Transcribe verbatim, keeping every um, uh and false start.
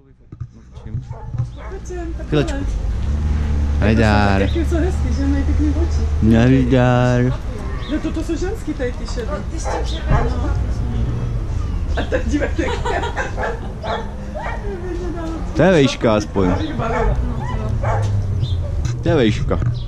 Chvilečku. Najdár. Taky jsou hezký, že mají pěkný oči. Najdár. No toto jsou ženský tady ty šedé. Ty jsi tím převedl. A tak dívejte. To je vejška aspoň. To je vejška.